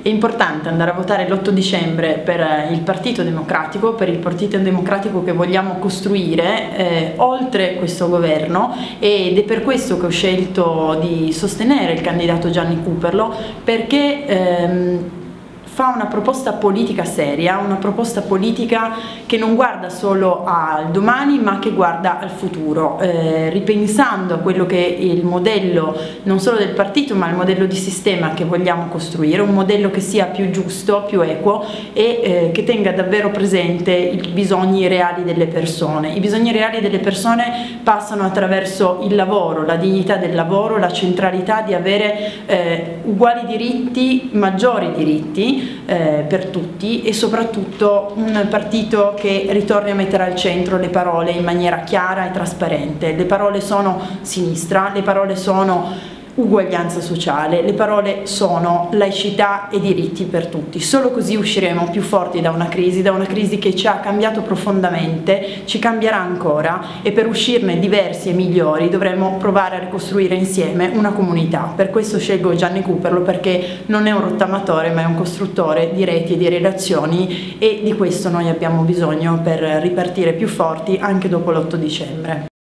È importante andare a votare l'8 dicembre per il Partito Democratico, che vogliamo costruire oltre questo governo, ed è per questo che ho scelto di sostenere il candidato Gianni Cuperlo, perché fa una proposta politica seria, una proposta politica che non guarda solo al domani ma che guarda al futuro, ripensando a quello che è il modello non solo del partito ma il modello di sistema che vogliamo costruire, un modello che sia più giusto, più equo e che tenga davvero presente i bisogni reali delle persone. I bisogni reali delle persone passano attraverso il lavoro, la dignità del lavoro, la centralità di avere uguali diritti, maggiori diritti per tutti, e soprattutto un partito che ritorni a mettere al centro le parole in maniera chiara e trasparente. Le parole sono sinistra, le parole sono uguaglianza sociale, le parole sono laicità e diritti per tutti. Solo così usciremo più forti da una crisi che ci ha cambiato profondamente, ci cambierà ancora, e per uscirne diversi e migliori dovremo provare a ricostruire insieme una comunità. Per questo scelgo Gianni Cuperlo, perché non è un rottamatore ma è un costruttore di reti e di relazioni, e di questo noi abbiamo bisogno per ripartire più forti anche dopo l'8 dicembre.